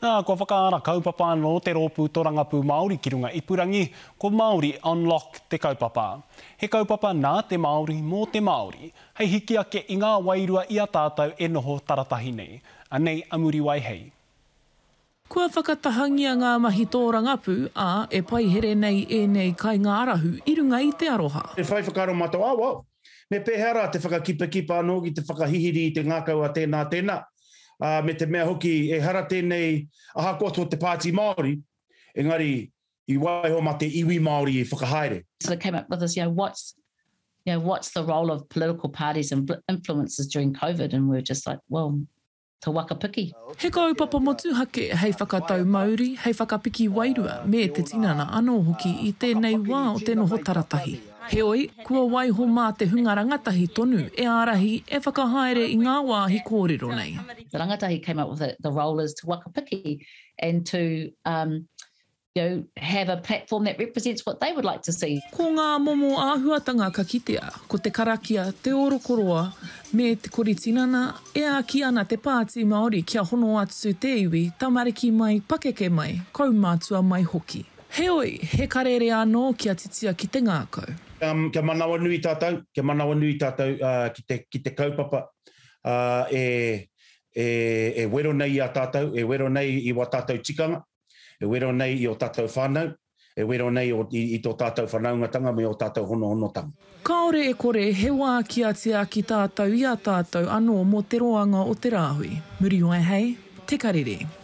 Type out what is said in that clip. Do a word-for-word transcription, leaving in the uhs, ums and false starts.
Nā, ko whakaara kaupapa no te rōpū torangapu Māori ki runga ipurangi, ko Māori unlock te kaupapa. He kaupapa nā te Māori mō te Māori, hei hiki ake i ngā wairua i a tātou e noho taratahi nei. Anei a Muriwai Hei. Kua whakatahangia ngā mahi tōrangapu, a e pai here nei e nei kai ngā arahu i runga i te aroha. E whai whakaro mātou, au au, me pēhera te whakakipa-kipa anō ki te whakahihiri i te ngākau a tēnā tēnā. Uh, me te mea hoki e hara tēnei aha koto te Pāti Māori, engari I waiho ma te iwi Māori e whakahaere. So they came up with this, you know, what's, you know, what's the role of political parties and influences during COVID? And we were just like, well, te whakapiki. He kaupapa motuhake hei whakatau mauri, hei whakapiki wairua, me te tinana anō hoki I tēnei wā o te noho taratahi. Heoi, kua waiho mā te hunga rangatahi tonu e ārahi e whakahaere I ngā wāhi kōrero nei. The rangatahi came up with it, the role is to whakapiki and to um, you know, have a platform that represents what they would like to see. Ko ngā momo āhuatanga ka kitea, ko te karakia, te orokoroa, me te koritinana, e a ki ana te Pāti Māori kia hono atu te iwi, tamariki mai, pakeke mai, kaumātua mai hoki. Heoi, he karere anō kia titia ki te ngākau. Um, kia manawa nui tātou, kia manawa nui tātou uh, ki, te, ki te kaupapa uh, e, e, e wero nei a tātou, e wero nei I wa tātou tikanga, e wero nei I o tātou whānau, e wero nei o, I, I tō tātou whanaungatanga me o tātou hono hono tanga. Kaore e kore he wā kia tia ki tātou I a tātou anō mo te roanga o te rāhui. Muriwai Hei, te Karere.